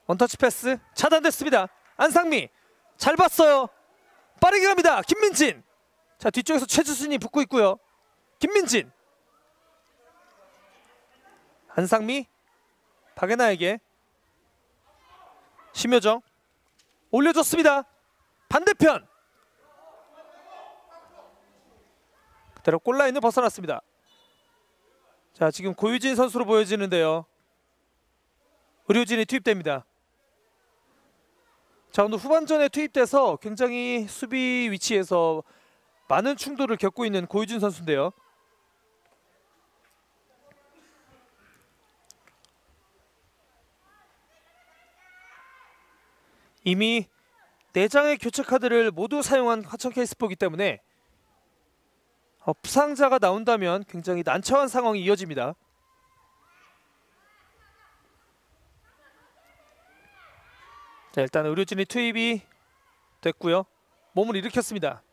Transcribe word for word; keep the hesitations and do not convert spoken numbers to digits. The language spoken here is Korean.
원터치 패스 차단됐습니다. 안상미 잘 봤어요. 빠르게 갑니다. 김민진. 자, 뒤쪽에서 최주순이 붙고 있고요. 김민진. 안상미 박예나에게 심효정 올려줬습니다. 반대편 그대로 골라인을 벗어났습니다. 자, 지금 고유진 선수로 보여지는데요. 의료진이 투입됩니다. 자, 오늘 후반전에 투입돼서 굉장히 수비 위치에서 많은 충돌을 겪고 있는 고유진 선수인데요. 이미 네 장의 교체 카드를 모두 사용한 화천 케이스포이기 때문에 어, 부상자가 나온다면 굉장히 난처한 상황이 이어집니다. 자, 일단 의료진이 투입이 됐고요. 몸을 일으켰습니다.